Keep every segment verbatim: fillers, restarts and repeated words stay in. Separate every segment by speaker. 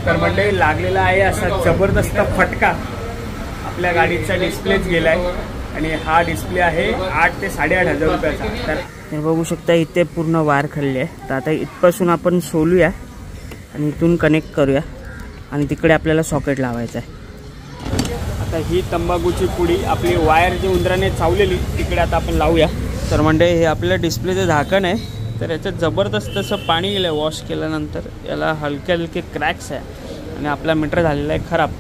Speaker 1: तर मंडळी लागलेला आहे असा जबरदस्त फटका, आपल्या गाडीचा डिस्प्लेच गेलाय आणि हा डिस्प्ले आहे आठ ते साडेआठ हजार रुपयाचा। तर बघू शकता इथे पूर्ण वायर खाल्ली आहे। तर आता इथपासून आपण सोलूया आणि इथून कनेक्ट करूया आणि तिकडे आपल्याला सॉकेट लावायचं आहे। आता ही तंबाखूची पुडी आपली वायर जी उंदराने चावलेली तिकडे आता आपण लावूया। तर मंडळी हे आपल्या डिस्प्लेचं झाकण आहे, तर याच्यात जबरदस्त असं पाणी गेलं वॉश केल्यानंतर, याला हलके हलके क्रॅक्स आहे आणि आपला मीटर झालेला आहे खराब।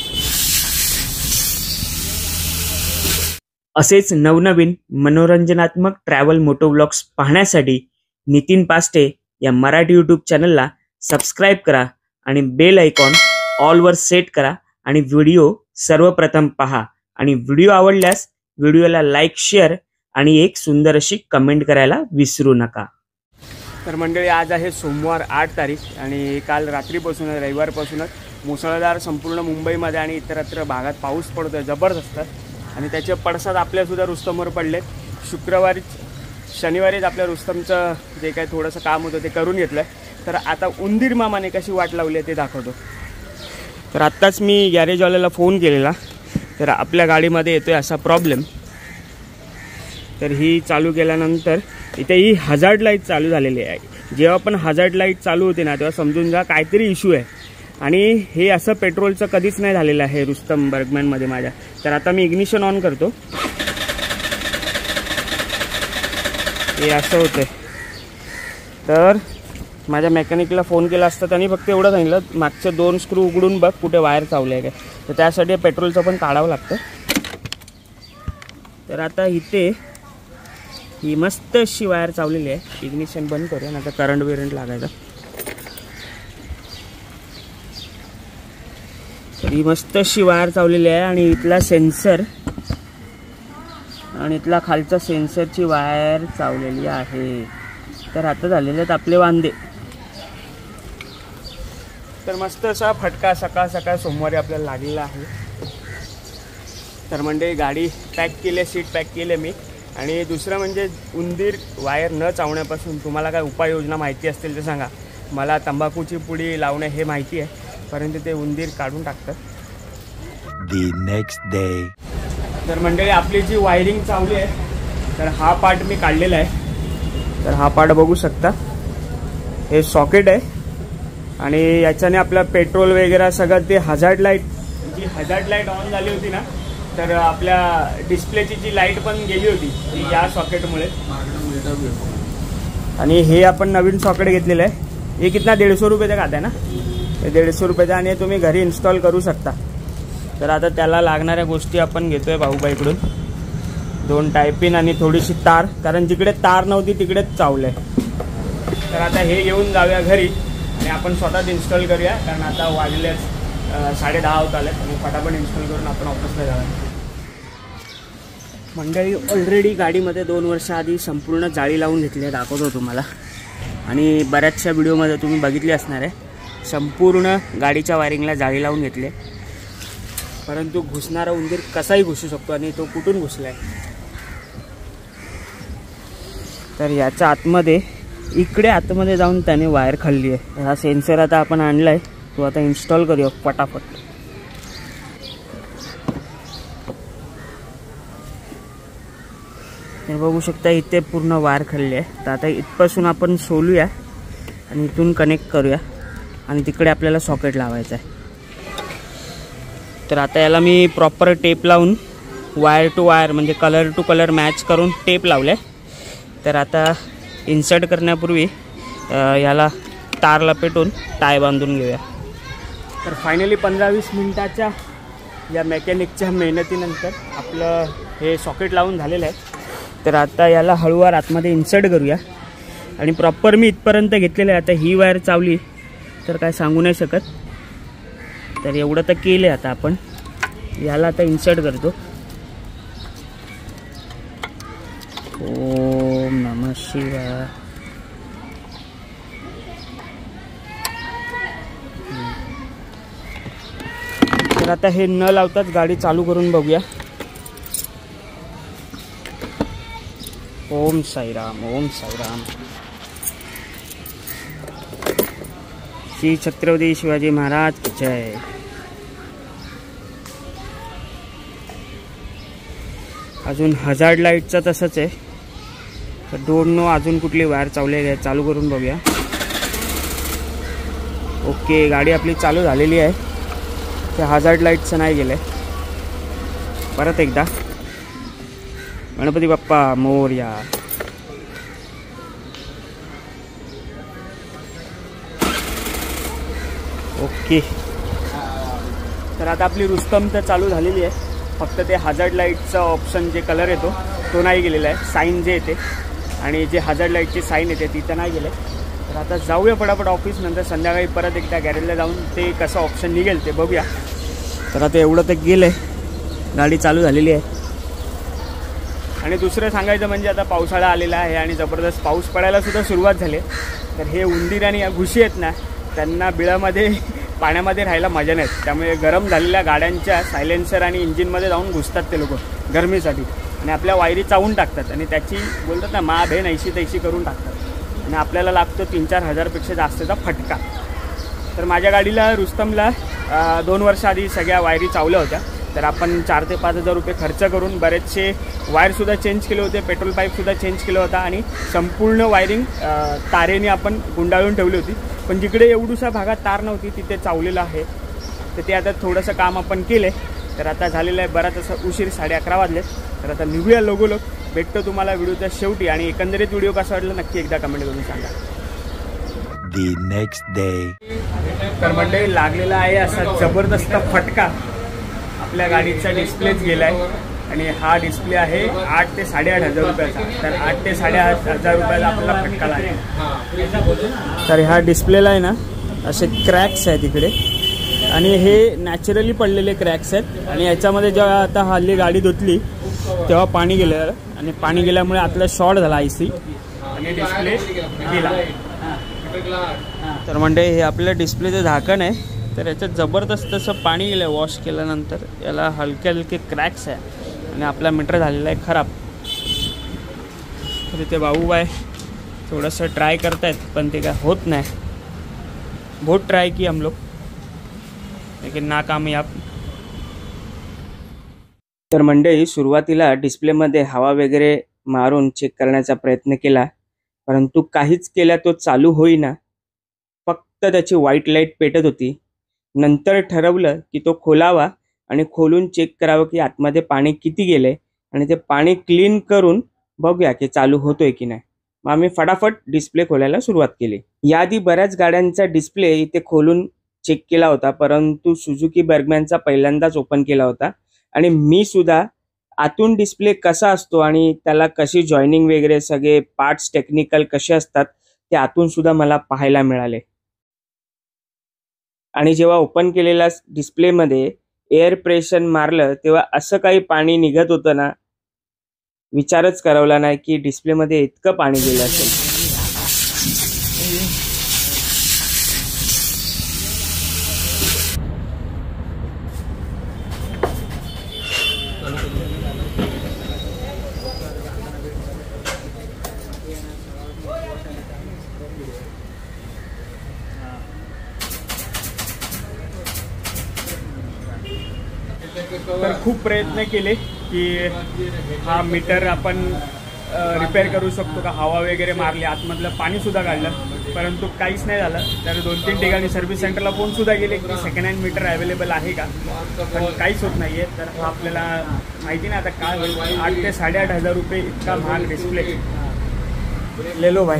Speaker 1: असेच नवनवीन मनोरंजनात्मक ट्रॅव्हल मोटो व्लॉग्स पाहण्यासाठी नितीन पास्टे या मराठी यूट्यूब चॅनलला सबस्क्राईब करा आणि बेल आयकॉन ऑलवर सेट करा आणि व्हिडिओ सर्वप्रथम पहा आणि व्हिडिओ आवडल्यास व्हिडिओला लाईक शेअर आणि एक सुंदर अशी कमेंट करायला विसरू नका। तर मंडळी आज आहे सोमवार आठ तारीख आणि काल रात्रीपासून रविवारपासूनच मुसळधार संपूर्ण मुंबईमध्ये आणि इतरत्र भागात पाऊस पडतोय जबरदस्त आणि त्याचे पडसाद आपल्यासुद्धा रुस्तमवर पडले। शुक्रवारी शनिवारीच आपल्या रुस्तमचं जे काही थोडंसं काम होतं ते करून घेतलं। तर आता उंदीर मामाने कशी वाट लावली आहे ते दाखवतो। तर आत्ताच मी गॅरेजवाल्याला फोन केलेला, तर आपल्या गाडीमध्ये येतोय असा प्रॉब्लेम। तर ही चालू केल्यानंतर इथे ही हजार्ड लाईट चालू झालेली आहे। जेव्हा पण हजार्ड लाईट चालू होते ना तेव्हा समजून जा काहीतरी इश्यू आहे आणि हे असं पेट्रोलचं कधीच नाही झालेलं आहे रुस्तम बर्गमॅनमध्ये माझ्या। तर आता मी इग्निशन ऑन करतो, हे असं होतंय। तर माझ्या मेकॅनिकला फोन केला असता त्यांनी फक्त एवढं सांगितलं मागचे दोन स्क्रू उघडून बघ कुठे वायर चावले आहे काय, तर त्यासाठी पेट्रोलचं पण काढावं लागतं। तर आता इथे ही मस्त अशी वायर चावलेली आहे, इग्निशन बंद करूया ना, आता करंट बिरंट लागायचा। तर ही मस्त अशी वायर चावलेली आहे आणि इथला सेन्सर आणि इथला खालचा सेन्सरची वायर चावलेली आहे। तर आता झालेले आहेत आपले वांदे। तर मस्त असा फटका सकाळ सकाळ सोमवारी आपल्याला लागलेला आहे। तर म्हणजे गाडी पॅक केली, सीट पॅक केले मी। आणि दुसरं म्हणजे उंदीर वायर न चावण्यापासून तुम्हाला काय उपाययोजना माहिती असतील तर सांगा। मला तंबाखूची पुडी लावणे हे माहिती आहे, परंतु ते उंदीर काढून टाकतात।
Speaker 2: The next day.
Speaker 1: तर मंडळी आपली जी वायरिंग चावली आहे तर हा पार्ट मी काढलेला आहे। तर हा पार्ट बघू शकता, हे सॉकेट आहे आणि याच्याने आपला पेट्रोल वगैरे सगळं ते हजार्ड लाईट जी हजार्ड लाईट ऑन झाली होती ना, तर आपल्या डिस्प्लेची जी लाईट पण गेली होती ती या सॉकेटमुळे। आणि हे आपण नवीन सॉकेट घेतलेलं आहे, हे कितना दीडशे रुपयाचं खात आहे ना, हे दीडशे रुपयाचं आणि तुम्ही घरी इन्स्टॉल करू शकता। तर आता त्याला लागणाऱ्या गोष्टी आपण घेतोय भाऊबाईकडून, दोन टायपिन आणि थोडीशी तार, कारण जिकडे तार नव्हती तिकडेच चावलंय। तर आता हे घेऊन जाऊया घरी आणि आपण स्वतःच इन्स्टॉल करूया, कारण आता वाजले साडे दहा होत आले आणि फटाफट इन्स्टॉल करून आपण ऑफिसला जाऊया। मंडळी ऑलरेडी गाडीमध्ये दोन वर्ष आधी संपूर्ण जाळी लावून घेतली आहे, दाखवतो तुम्हाला। आणि बऱ्याचशा व्हिडिओमध्ये तुम्ही बघितली असणार आहे, संपूर्ण गाडीच्या वायरिंगला जाळी लावून घेतली आहे। परंतु घुसणारा उंदीर कसाही घुसू शकतो आणि तो कुठून घुसलाय। तर याच्या आतमध्ये इकडे आतमध्ये जाऊन त्याने वायर खाल्ली आहे। हा सेन्सर आता आपण आणलाय, तो आता इन्स्टॉल करूया पटापट। हे बघू शकता इथे पूर्ण वायर खाल्ली आहे। तर आता इथपासून आपण सोलूया आणि इथून कनेक्ट करूया आणि तिकडे आपल्याला सॉकेट लावायचं आहे। तर आता याला मी प्रॉपर टेप लावून वायर टू वायर म्हणजे कलर टू कलर मॅच करून टेप लावले। तर आता इन्सर्ट करण्यापूर्वी याला तार लपेटून टाय बांधून घेऊया। तर फायनली पंधरा वीस मिनिटाच्या या मेकॅनिकच्या मेहनतीनंतर आपलं हे सॉकेट लावून झालेलं आहे। तर आता याला हळूवार आतमध्ये इन्सर्ट करूया आणि प्रॉपर मी इथपर्यंत घेतलेलं आहे। आता ही वायर चावली तर काय सांगू नाही शकत, तर एवढं तर केलं आहे। आता आपण याला आता इन्सर्ट करतो। ओम नमः शिवाय। तर आता हे न लावताच गाडी चालू करून बघूया। ओम साईराम, ओम साईराम। श्री छत्रपती शिवाजी महाराज की जय. अजून हजार्ड लाईटचं तसंच आहे. तर डोंट नो अजून कुठली वायर चावली आहे, चालू करून बघूया. ओके, गाडी आपली चालू झालेली आहे. ते हजार्ड लाईटचं नाही गेलं आहे. परत एकदा गणपती बाप्पा मोरया. ओके, तर आता आपली रुस्तम तर चालू झालेली आहे. फक्त ते हजार्ड लाईटचा ऑप्शन जे कलर येतो तो नाही गेलेला आहे. साईन जे येते आणि जे हजार्ड लाईटची साईन येते ती तर नाही गेलं आहे. तर आता जाऊया पटापट ऑफिस. नंतर संध्याकाळी परत एकदा गॅरेजला जाऊन ते कसं ऑप्शन निघेल ते बघूया. तर आता एवढं तर गेलं आहे, गाडी चालू झालेली आहे. आणि दुसरं सांगायचं म्हणजे आता पावसाळा आलेला आहे आणि जबरदस्त पाऊस पडायलासुद्धा सुरुवात झाली. तर हे उंदीर आणि घुशी आहेत ना, त्यांना बिळामध्ये पाण्यामध्ये राहायला मजा नाही. त्यामुळे गरम झालेल्या गाड्यांच्या सायलेन्सर आणि इंजिनमध्ये जाऊन घुसतात ते लोक गरमीसाठी आणि आपल्या वायरी चावून टाकतात. आणि त्याची बोलतात ना मा भेन ऐशी तैशी करून टाकतात आणि आपल्याला लागतो तीन चार हजारपेक्षा जास्तचा फटका. तर माझ्या गाडीला रुस्तमला दोन वर्ष आधी सगळ्या वायरी चावल्या होत्या. तर आपण चार ते पाच हजार रुपये खर्च करून बरेचसे वायरसुद्धा चेंज केले होते, पेट्रोल पाईपसुद्धा चेंज केला होता आणि संपूर्ण वायरिंग तारेने आपण गुंडाळून ठेवली होती. पण जिकडे एवढूसा भागात तार नव्हती तिथे चावलेलं आहे. तर ते आता थोडंसं काम आपण केलं आहे. तर आता झालेलं आहे बराच असं उशीर, साडे अकरा वाजले. तर आता निघूया लोगोलोग. भेटतो तुम्हाला व्हिडिओच्या शेवटी. आणि एकंदरीत व्हिडिओ कसा वाटला नक्की एकदा कमेंट करून सांगा.
Speaker 2: The next day.
Speaker 1: तर मंडळी, लागलेला आहे असा जबरदस्त फटका. आपल्या गाडीचा डिस्प्लेच गेला आहे आणि हा डिस्प्ले आहे आठ ते साडेआठ हजार रुपयाचा. तर आठ ते साडेआठ हजार रुपयाला आपल्याला फटका लागेल. तर ह्या डिस्प्लेला आहे ना असे क्रॅक्स आहेत इकडे आणि हे नॅचरली पडलेले क्रॅक्स आहेत. आणि याच्यामध्ये जेव्हा आता हल्ली गाडी धुतली तेव्हा पाणी गेलं आणि पाणी गेल्यामुळे आतला शॉर्ट झाला आय सी आणि डिस्प्ले गेला. तर म्हणजे हे आपल्या डिस्प्लेचं झाकण आहे. तर याच्यात जबरदस्त असं पाणी गेलं वॉश केल्यानंतर. याला हलके हलके क्रॅक्स आहे आणि आपला मीटर झालेला आहे खराब. तर इथे भाऊबाई थोडंसं ट्राय करतायत पण ते काय होत नाही. बहुत ट्राय की हम लोग लेकिन नाकामयाब. तर मंडळी, सुरुवातीला डिस्प्लेमध्ये हवा वगैरे मारून चेक करण्याचा प्रयत्न केला परंतु काहीच केल्या तो चालू होईना. फक्त त्याची व्हाईट लाईट पेटत होती. नंतर ठरवलं की तो खोलावा आणि खोलून चेक करावं की आतमध्ये पाणी किती गेले आणि ते पाणी क्लीन करून बघूया की चालू होतोय की नाही. मग आम्ही फटाफट डिस्प्ले खोलायला सुरुवात केली. याआधी बऱ्याच गाड्यांचा डिस्प्ले इथे खोलून चेक केला होता परंतु सुझुकी बर्गमॅनचा पहिल्यांदाच ओपन केला होता. आणि मी सुद्धा आतून डिस्प्ले कसा असतो आणि त्याला कशी जॉईनिंग वगैरे सगळे पार्ट्स टेक्निकल कसे असतात ते आतून सुद्धा मला पाहायला मिळाले. आणि जेव्हा ओपन केलेल्या डिस्प्लेमध्ये एअर प्रेशर मारलं तेव्हा असं काही पाणी निघत होतं ना, विचारच करावला नाही की डिस्प्लेमध्ये इतकं पाणी गेलं असेल. तर खूप प्रयत्न केले की हा मीटर आपण रिपेअर करू शकतो का, हवा वगैरे मारली, आतमधलं पाणीसुद्धा काढलं परंतु काहीच नाही झालं. तर दोन तीन ठिकाणी सर्व्हिस सेंटरला फोनसुद्धा गेले की सेकंड हँड मीटर अवेलेबल आहे का, पण काहीच होत नाही आहे. तर हा आपल्याला माहिती नाही आता काय होईल. आठ ते साडेआठ हजार रुपये इतका महाग डिस्प्ले ले लो भाई.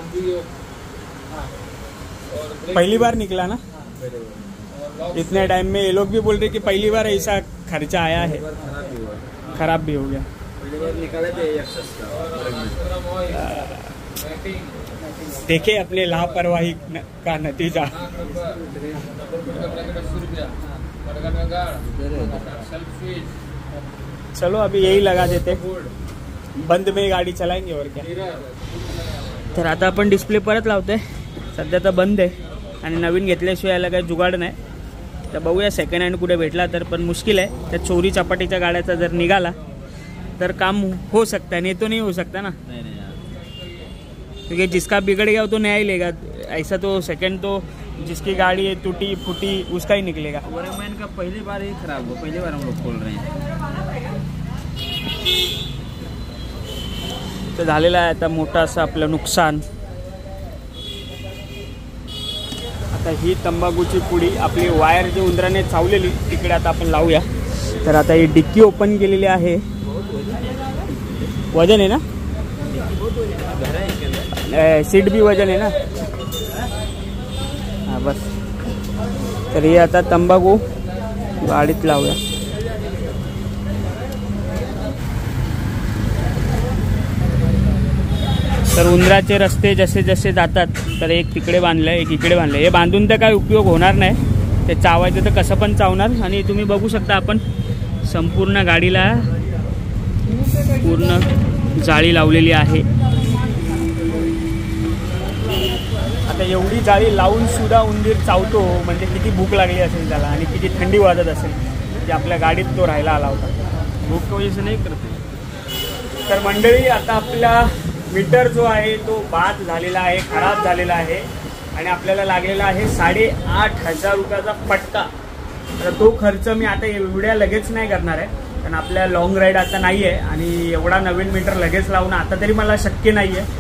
Speaker 1: पहली बार निकला ना इतने टाइम में. ये लोग भी बोल रहे कि पहली बार ऐसा खर्चा आया है, खराब भी हो गया. देखे अपने लापरवाही का नतीजा. चलो अभी यही लगा देते, बंद में गाडी चलाएंगे और क्या. तर आता आपण डिस्प्ले परत लावतोय. सध्या तर बंद आहे आणि नवीन घेतल्याशिवाय याला काही जुगाड नाही. तर बघूया सेकंड हँड कुठे भेटला तर, पण मुश्किल आहे. त्या चोरी चपाटीच्या गाड्याचा जर निघाला तर काम हो सकता है, नहीं तो नहीं हो सकता ना, क्योंकि जिसका बिगड़ गया वो तो नया ही लेगा. ऐसा तो सेकंड तो जिसकी गाड़ी है टूटी फूटी उसका ही निकलेगा।
Speaker 3: वरमैन का पहली बार ही खराब हुआ, पहली बार हम लोग खोल रहे हैं।
Speaker 1: तर झालेलं आहे आता मोठं असं आपलं नुकसान। आता ही तंबाखूची पुडी आपली वायर जी उंदराने चावलेली तिकडे आता आपण लावूया। तर आता ही डिक्की ओपन केलेली आहे। वजन आहे ना, सीट भी वजन आहे ना। हां बस, तर हे आता तंबाखू गाडीत लावूया। तर उंदराचे रस्ते जसे जसे जातात तर एक तिकडे बांधलं एक इकडे बांधलं। हे बांधून तर काय उपयोग होणार नाही, ते चावायचं तर कसं पण चावणार। आणि तुम्ही बघू शकता आपण संपूर्ण गाडीला पूर्ण जाळी लावलेली आहे। आता एवढी जाळी लावून सुद्धा उंदीर चावतो म्हणजे किती भूक लागली असेल त्याला आणि किती थंडी वाजत असेल की आपल्या गाडीत तो राहायला आला होता।
Speaker 3: भूक की वजह से नहीं करते।
Speaker 1: तर मंडळी आता आपला मीटर जो आहे तो बाद झालेला आहे, खराब झालेला आहे आणि आपल्याला लागलेला आहे साडेआठ हजार रुपयाचा फटका। तर तो खर्च मी आता एवढ्या लगेच नाही करणार आहे, कारण आपल्या लॉंग राईड आता नाही आहे आणि एवढा नवीन मीटर लगेच लावणं आता तरी मला शक्य नाही आहे।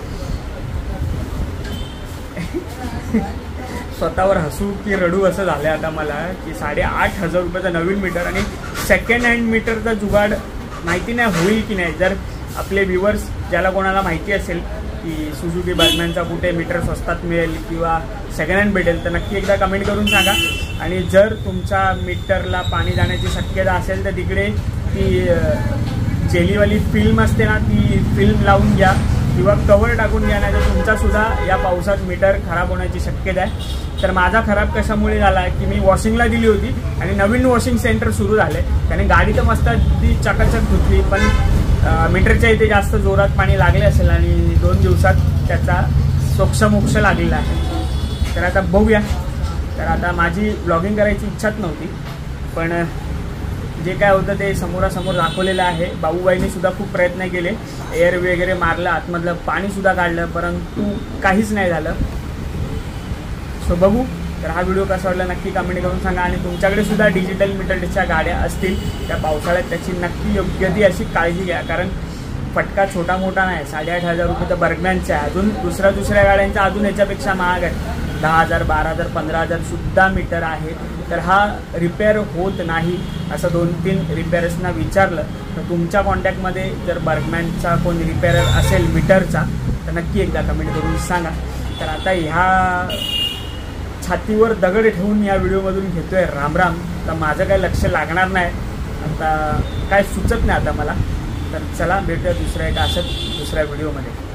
Speaker 1: स्वतःवर हसू की रडू असं झालं आता मला की साडेआठ हजार रुपयाचा नवीन मीटर आणि सेकंड हँड मीटरचा जुगाड माहिती नाही होईल की नाही। जर आपले व्ह्युअर्स ज्याला कोणाला माहिती असेल की सुझुकी बर्गमॅनचा कुठे मीटर स्वस्तात मिळेल किंवा सेकंड हँड भेटेल तर नक्की एकदा कमेंट करून सांगा। आणि जर तुमच्या मीटरला पाणी जाण्याची शक्यता असेल तर तिकडे ती जेलीवाली फिल्म असते ना, ती फिल्म लावून घ्या किंवा कवर टाकून घ्या, नाही तर तुमचासुद्धा या पावसात मीटर खराब होण्याची शक्यता आहे। तर माझा खराब कशामुळे झाला की मी वॉशिंगला दिली होती आणि नवीन वॉशिंग सेंटर सुरू झाले, त्याने गाडी तर मस्त ती चकाचक धुतली पण मीटरच्या इथे जास्त जोरात पाणी लागले असेल आणि दोन दिवसात त्याचा सोक्षमोक्ष लागलेला आहे। तर आता बघूया। तर आता माझी ब्लॉगिंग करायची इच्छाच नव्हती, पण जे काय होतं ते समोरासमोर दाखवलेलं आहे। बाबूबाईंनी सुद्धा खूप प्रयत्न केले, एअर वगैरे मारलं, आतमधलं पाणीसुद्धा काढलं, परंतु काहीच नाही झालं। सो बघू। तर हा व्हिडिओ कसा वाटला नक्की कमेंट करून सांगा आणि तुमच्याकडे सुद्धा डिजिटल मीटरच्या गाड्या असतील त्या पावसाळ्यात त्याची नक्की योग्य ती अशी काळजी घ्या, कारण फटका छोटा मोठा नाही। साडेआठ हजार रुपये तर बर्गमॅनचे आहे, अजून दुसऱ्या दुसऱ्या गाड्यांचा अजून याच्यापेक्षा महाग आहे। दहा हजार बारा हजार पंधरा हजार सुद्धा मीटर आहे। तर हा रिपेअर होत नाही असं दोन तीन रिपेअर्सना विचारलं तर तुमच्या कॉन्टॅक्टमध्ये जर बर्गमॅनचा कोण रिपेअरर असेल मीटरचा तर नक्की एकदा कमेंट करून सांगा। तर आता ह्या छातीवर दगड ठेवून या व्हिडिओमधून घेतोय राम राम। तर माझं काही लक्ष लागणार नाही, आता काय सुचत नाही आता मला। तर चला भेटूया दुसऱ्या एका असंच दुसऱ्या व्हिडिओमध्ये।